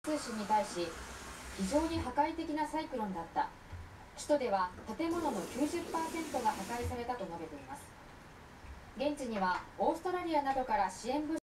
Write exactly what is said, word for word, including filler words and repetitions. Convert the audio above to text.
通信に対し、非常に破壊的なサイクロンだった。首都では建物の きゅうじゅっパーセント が破壊されたと述べています。現地にはオーストラリアなどから支援物資